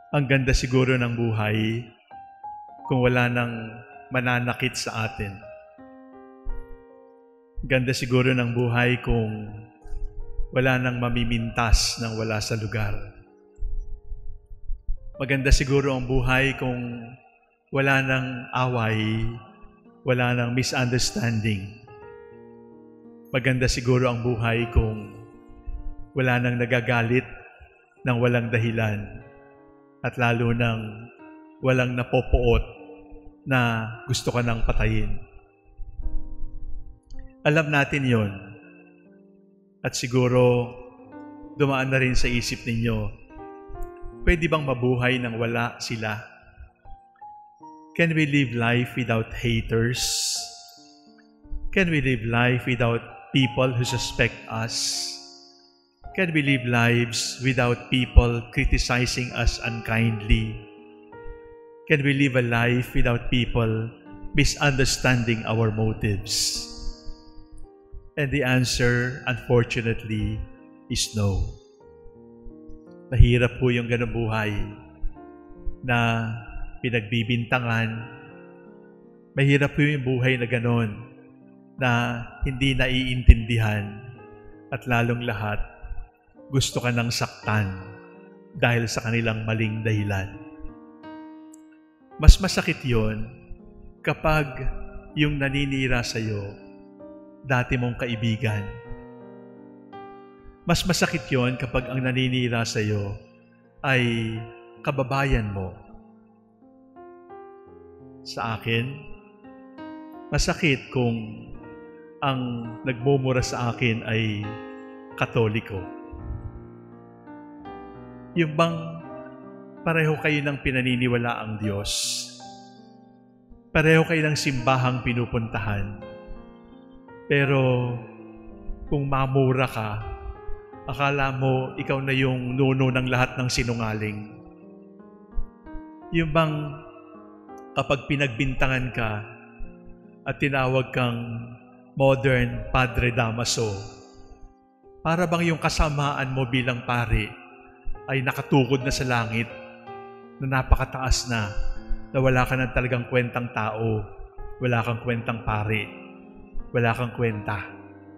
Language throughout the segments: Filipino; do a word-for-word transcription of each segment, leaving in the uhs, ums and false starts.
Ang ganda siguro ng buhay kung wala nang mananakit sa atin. Ganda siguro ng buhay kung wala nang mamimintas ng wala sa lugar. Maganda siguro ang buhay kung wala nang away, wala nang misunderstanding. Maganda siguro ang buhay kung wala nang nagagalit ng walang dahilan at lalo nang walang napopoot na gusto ka nang patayin. Alam natin yon. At siguro dumaan na rin sa isip ninyo, pwede bang mabuhay nang wala sila? Can we live life without haters? Can we live life without people who suspect us? Can we live lives without people criticizing us unkindly? Can we live a life without people misunderstanding our motives? And the answer, unfortunately, is no. Mahirap po yung ganung buhay na pinagbibintangan. Mahirap po yung buhay na ganon na hindi naiintindihan at lalong lahat gusto ka nang saktan dahil sa kanilang maling dahilan. Mas masakit yon kapag yung naninira sa'yo, dati mong kaibigan. Mas masakit yon kapag ang naninira sa'yo ay kababayan mo. Sa akin, masakit kung ang nagmumura sa akin ay Katoliko. Yung bang pareho kayo ng pinaniniwalaang Diyos, pareho kayo ng simbahang pinupuntahan, pero kung mamura ka, akala mo ikaw na yung nuno ng lahat ng sinungaling. Yung bang kapag pinagbintangan ka at tinawag kang modern Padre Damaso, para bang yung kasamaan mo bilang pari ay nakatukod na sa langit, na napakataas na, na wala ka ng talagang kwentang tao, wala kang kwentang pari, wala kang kwenta.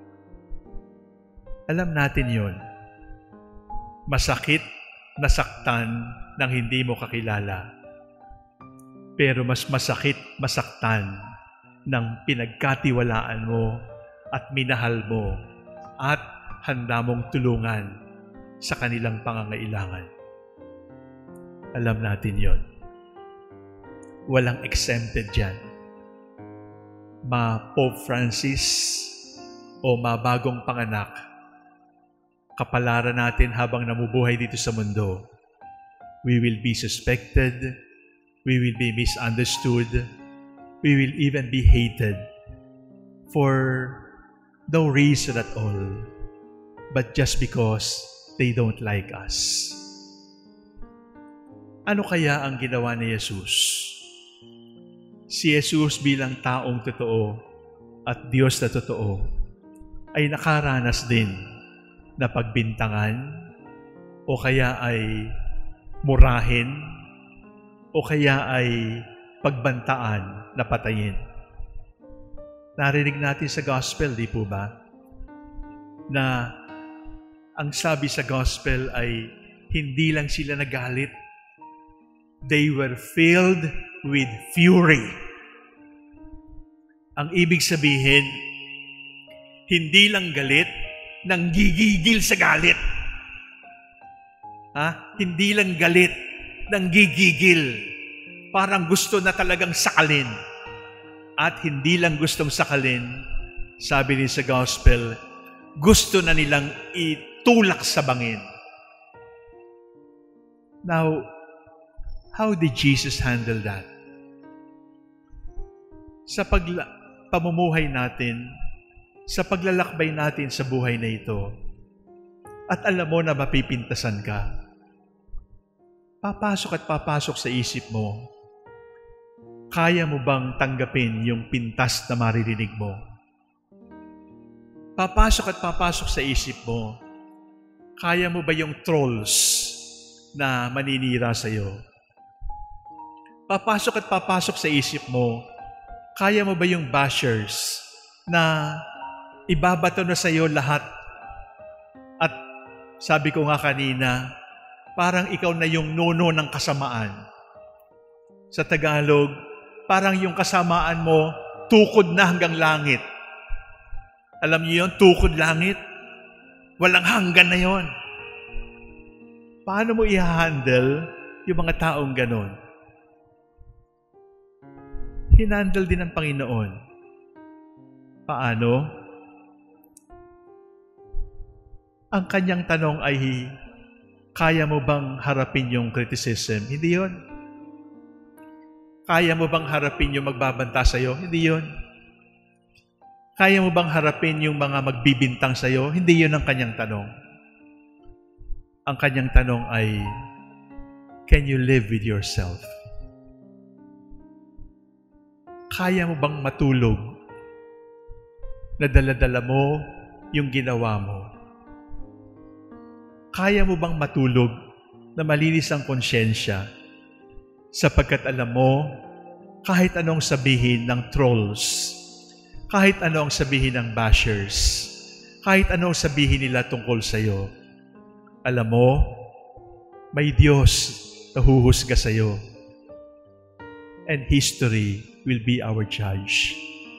Alam natin yon. Masakit na saktan ng hindi mo kakilala. Pero mas masakit masaktan ng pinagkatiwalaan mo at minahal mo at handa mong tulungan sa kanilang pangangailangan. Alam natin yon. Walang exempted dyan. Ma Pope Francis o ma bagong panganak, kapalaran natin habang namubuhay dito sa mundo. We will be suspected, we will be misunderstood, we will even be hated for no reason at all, but just because they don't like us. Ano kaya ang ginawa ni Jesus? Si Jesus bilang taong totoo at Diyos na totoo ay nakaranas din na pagbintangan o kaya ay murahin o kaya ay pagbantaan na patayin. Narinig natin sa gospel, di po ba? Na ang sabi sa gospel ay hindi lang sila nagalit. They were filled with fury. Ang ibig sabihin, hindi lang galit, nanggigigil sa galit. Ha? Hindi lang galit, nanggigigil. Parang gusto na talagang sakalin. At hindi lang gustong sakalin, sabi ni sa gospel, gusto na nilang itulak sa bangin. Now, how did Jesus handle that? Sa pagla- pamumuhay natin, sa paglalakbay natin sa buhay na ito, at alam mo na mapipintasan ka, papasok at papasok sa isip mo, kaya mo bang tanggapin yung pintas na maririnig mo? Papasok at papasok sa isip mo, kaya mo ba yung trolls na maninira sa iyo. Papasok at papasok sa isip mo, kaya mo ba yung bashers na ibabato na sa iyo lahat? At sabi ko nga kanina, parang ikaw na yung nuno ng kasamaan. Sa Tagalog, parang yung kasamaan mo, tukod na hanggang langit. Alam niyo yun, tukod langit? Walang hanggan na yon. Paano mo i-handle yung mga taong ganon? Hinandle din ng Panginoon. Paano? Ang kanyang tanong ay, kaya mo bang harapin yung criticism? Hindi yon. Kaya mo bang harapin yung magbabanta sa'yo? Hindi yon. Kaya mo bang harapin yung mga magbibintang sa'yo? Hindi yon ang kanyang tanong. Ang kanyang tanong ay, can you live with yourself? Kaya mo bang matulog na dala-dala mo yung ginawa mo? Kaya mo bang matulog na malinis ang konsyensya sapagkat alam mo kahit anong sabihin ng trolls, kahit anong sabihin ng bashers, kahit anong sabihin nila tungkol sa iyo, alam mo, may Diyos na huhusga sa iyo. And history will be our judge.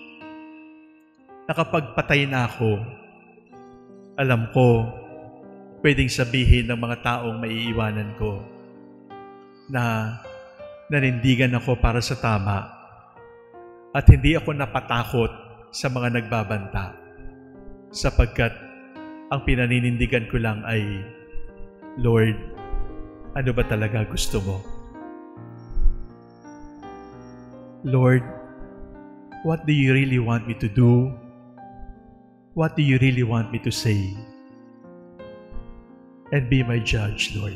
Nakapagpatay na ako, alam ko, pwedeng sabihin ng mga taong maiiwanan ko na nanindigan ako para sa tama at hindi ako napatakot sa mga nagbabanta sapagkat ang pinaninindigan ko lang ay, Lord, ano ba talaga gusto mo? Lord, what do you really want me to do? What do you really want me to say? And be my judge, Lord.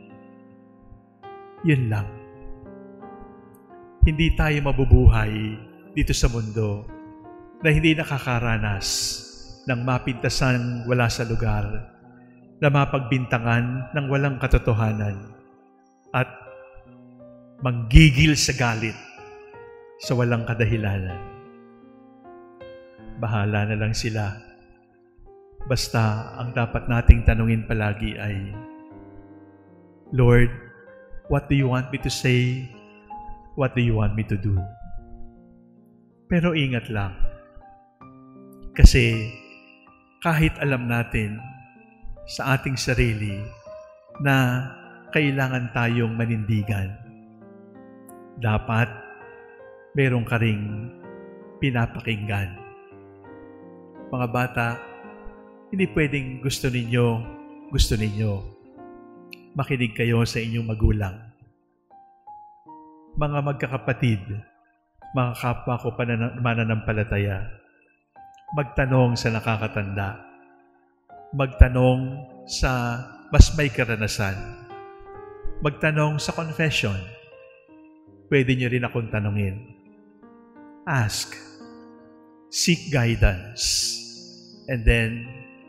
Yun lang. Hindi tayo mabubuhay dito sa mundo na hindi nakakaranas ng mapintasan wala sa lugar, na mapagbintangan ng walang katotohanan, at manggigil sa galit sa walang kadahilanan. Bahala na lang sila. Basta ang dapat nating tanungin palagi ay, Lord, what do you want me to say? What do you want me to do? Pero ingat lang. Kasi kahit alam natin sa ating sarili na kailangan tayong manindigan, dapat meron ka ring pinapakinggan. Mga bata, hindi pwedeng gusto ninyo, gusto ninyo. Makinig kayo sa inyong magulang. Mga magkakapatid, mga kapwa ko mananampalataya, magtanong sa nakakatanda. Magtanong sa mas may karanasan. Magtanong sa confession. Pwede nyo rin akong tanungin. Ask. Seek guidance. And then,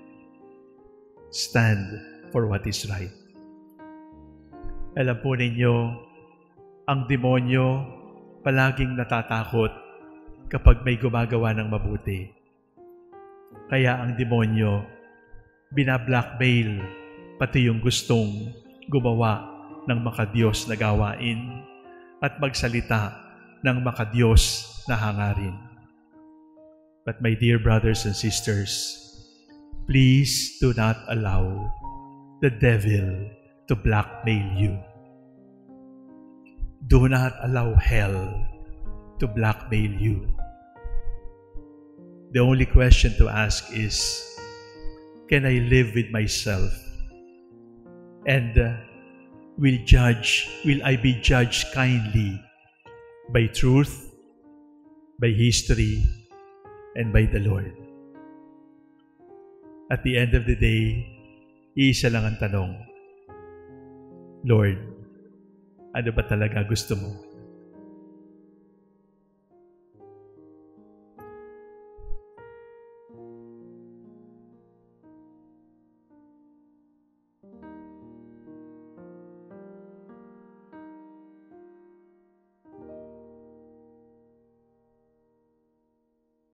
stand for what is right. Alam po ninyo, ang demonyo palaging natatakot kapag may gumagawa ng mabuti. Kaya ang demonyo, binablackmail pati yung gustong gumawa ng makadiyos na gawain at magsalita ng makadiyos na hangarin. But my dear brothers and sisters, please do not allow the devil to blackmail you. Do not allow hell to blackmail you. The only question to ask is, can I live with myself? And uh, will judge, will I be judged kindly by truth, by history, and by the Lord? At the end of the day, iisa lang ang tanong, Lord, ano ba talaga gusto mo?